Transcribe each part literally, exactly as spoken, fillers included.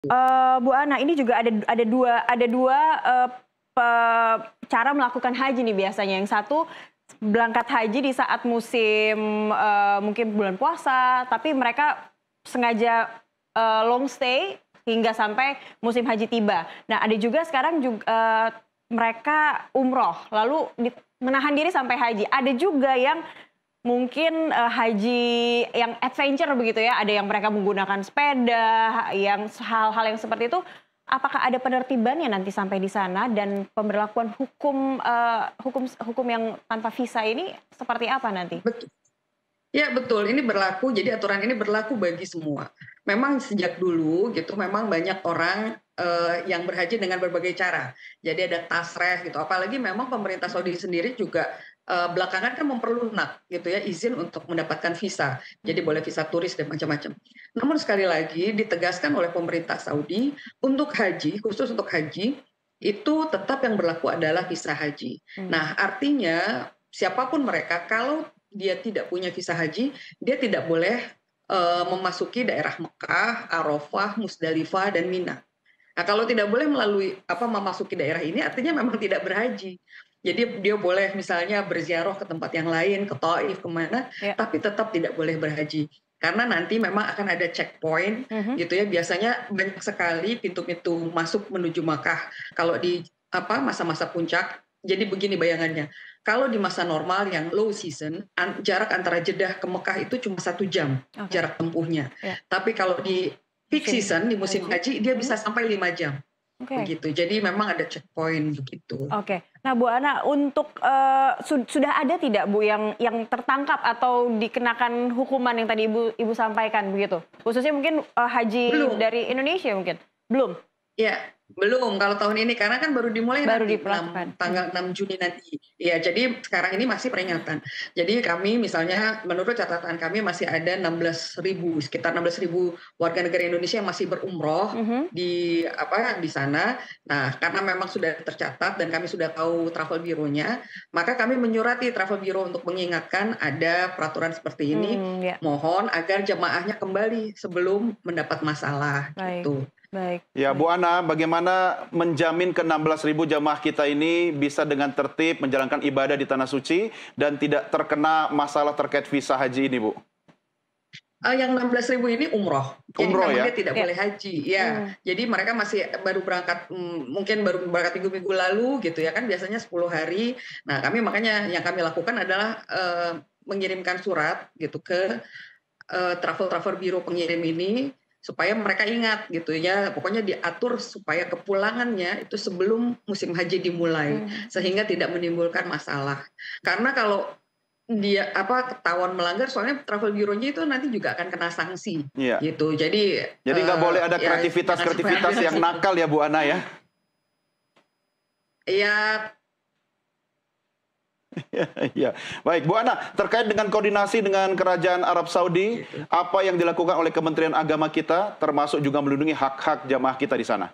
Eee, Bu Ana, ini juga ada ada dua ada dua, eee, pe cara melakukan haji nih biasanya. Yang satu, berangkat haji di saat musim, eee, mungkin bulan puasa, tapi mereka sengaja, eee, long stay hingga sampai musim haji tiba. Nah, ada juga sekarang jug eee, mereka umroh, lalu dit menahan diri sampai haji. Ada juga yang mungkin, eee, haji yang adventure begitu ya, ada yang mereka menggunakan sepeda, yang hal-hal yang seperti itu, apakah ada penertibannya nanti sampai di sana dan pemberlakuan hukum, eee, hukum hukum yang tanpa visa ini seperti apa nanti? Betul. Ya betul, ini berlaku, jadi aturan ini berlaku bagi semua. Memang sejak dulu gitu, memang banyak orang, eee, yang berhaji dengan berbagai cara. Jadi ada tasreh gitu, apalagi memang pemerintah Saudi sendiri juga, eee, belakangan kan memperlunak gitu ya, izin untuk mendapatkan visa. Jadi boleh visa turis dan macam-macam. Namun sekali lagi ditegaskan oleh pemerintah Saudi, untuk haji, khusus untuk haji, itu tetap yang berlaku adalah visa haji. Mmm. Nah, artinya siapapun mereka, kalau dia tidak punya visa haji, dia tidak boleh, eee, memasuki daerah Mekah, Arafah, Musdalifah, dan Mina. Nah, kalau tidak boleh melalui apa, memasuki daerah ini artinya memang tidak berhaji. Jadi dia boleh misalnya berziarah ke tempat yang lain, ke Thaif, ke mana, Ya. tapi tetap tidak boleh berhaji. Karena nanti memang akan ada checkpoint Mhm. gitu ya, biasanya banyak sekali pintu-pintu masuk menuju Makkah. Kalau di apa, masa-masa puncak, jadi begini bayangannya, kalau di masa normal yang low season, an jarak antara Jeddah ke Mekah itu cuma satu jam Oke. jarak tempuhnya. Ya. Tapi kalau di peak Musim season, di musim haji? haji, dia Mhm. bisa sampai lima jam, Oke. begitu. Jadi memang ada checkpoint begitu. Oke. Nah, Bu Ana, untuk, eee, sud sudah ada tidak Bu yang yang tertangkap atau dikenakan hukuman yang tadi Ibu Ibu sampaikan begitu? Khususnya mungkin, eee, haji Belum. dari Indonesia mungkin? Belum? Ya, belum kalau tahun ini, karena kan baru dimulai Baru nanti enam diberlakukan? Mhm. tanggal enam Juni nanti. Ya, jadi sekarang ini masih peringatan. Jadi kami misalnya menurut catatan kami masih ada enam belas ribu, sekitar enam belas ribu warga negara Indonesia yang masih berumroh Mhm. di apa, di sana. Nah, karena memang sudah tercatat dan kami sudah tahu travel bureau-nya, maka kami menyurati travel bureau untuk mengingatkan ada peraturan seperti ini, Mmm, ya. mohon agar jemaahnya kembali sebelum mendapat masalah, Baik, gitu. baik, Ya, baik. Bu Ana, bagaimana menjamin ke enam belas ribu jamaah kita ini bisa dengan tertib menjalankan ibadah di Tanah Suci dan tidak terkena masalah terkait visa haji ini, Bu? Eee, yang enam belas ribu ini umroh. Jadi Umroh memang dia ya? tidak Ya. boleh haji, ya. Mmm. Jadi mereka masih baru berangkat, mmm, mungkin baru berangkat minggu-minggu lalu gitu ya, kan biasanya sepuluh hari. Nah, kami makanya yang kami lakukan adalah, eee, mengirimkan surat gitu ke, eee, travel-travel bureau pengirim ini, supaya mereka ingat gitu ya, pokoknya diatur supaya kepulangannya itu sebelum musim haji dimulai, Mmm, mhm. sehingga tidak menimbulkan masalah. Karena kalau dia apa, ketahuan melanggar, soalnya travel bureau-nya itu nanti juga akan kena sanksi, Iya. gitu. Jadi, Jadi nggak eee, boleh ada ya jangan sampai ada kreativitas-kreativitas yang resiko. nakal ya, Bu Ana ya? Iya. Iya iya. Baik, Bu Ana, terkait dengan koordinasi dengan Kerajaan Arab Saudi, Gitu. apa yang dilakukan oleh Kementerian Agama kita, termasuk juga melindungi hak-hak jamaah kita di sana?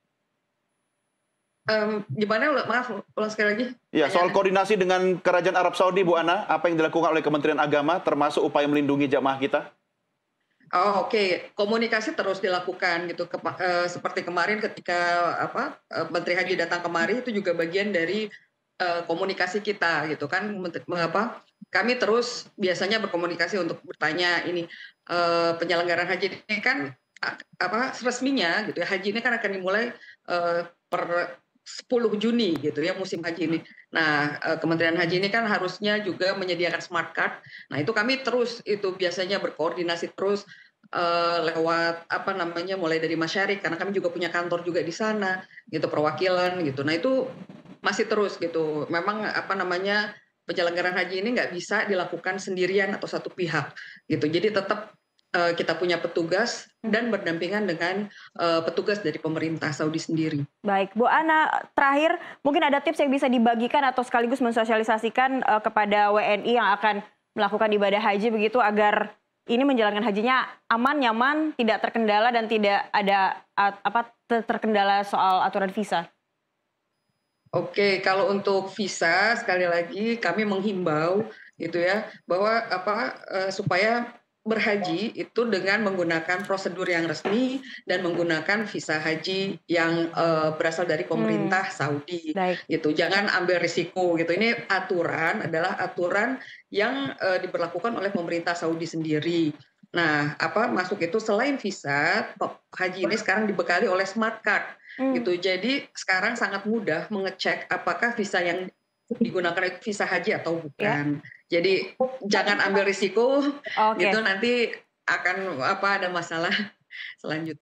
Mmm, gimana? Ule maaf, ulang sekali lagi Ya, soal pertanyaannya. koordinasi dengan Kerajaan Arab Saudi, Bu Ana, apa yang dilakukan oleh Kementerian Agama, termasuk upaya melindungi jamaah kita? Oh, oke. Komunikasi terus dilakukan gitu, kepa eee, seperti kemarin ketika apa, eee, Menteri Haji datang kemari, itu juga bagian dari, eee, komunikasi kita gitu kan, mente mengapa, kami terus biasanya berkomunikasi untuk bertanya ini, eee, penyelenggaraan haji ini kan, ak apa, resminya gitu ya, haji ini kan akan dimulai, eee, per sepuluh Juni gitu ya, musim haji ini. Nah, eee, Kementerian Haji ini kan harusnya juga menyediakan smart card. Nah, itu kami terus itu biasanya berkoordinasi terus, eee, lewat apa namanya, mulai dari Masyariq, karena kami juga punya kantor juga di sana, gitu, perwakilan gitu. Nah, itu masih terus gitu. Memang apa namanya, penyelenggaraan haji ini nggak bisa dilakukan sendirian atau satu pihak, gitu. Jadi tetap, eee, kita punya petugas Mhm. dan berdampingan dengan, eee, petugas dari pemerintah Saudi sendiri. Baik, Bu Ana, terakhir mungkin ada tips yang bisa dibagikan atau sekaligus mensosialisasikan, eee, kepada W N I yang akan melakukan ibadah haji begitu, agar ini menjalankan hajinya aman, nyaman, tidak terkendala dan tidak ada at apa, te terkendala soal aturan visa? Oke, kalau untuk visa sekali lagi kami menghimbau gitu ya, bahwa apa, eee, supaya berhaji itu dengan menggunakan prosedur yang resmi dan menggunakan visa haji yang uh, berasal dari pemerintah hmm. Saudi. Baik. Gitu. Jangan ambil risiko gitu. Ini aturan adalah aturan yang uh, diberlakukan oleh pemerintah Saudi sendiri. Nah, apa masuk itu selain visa, haji ini sekarang dibekali oleh smart card. Hmm. Gitu. Jadi sekarang sangat mudah mengecek apakah visa yang digunakan itu visa haji atau bukan. Ya. Jadi jangan ambil risiko, okay. Gitu nanti akan apa ada masalah selanjutnya.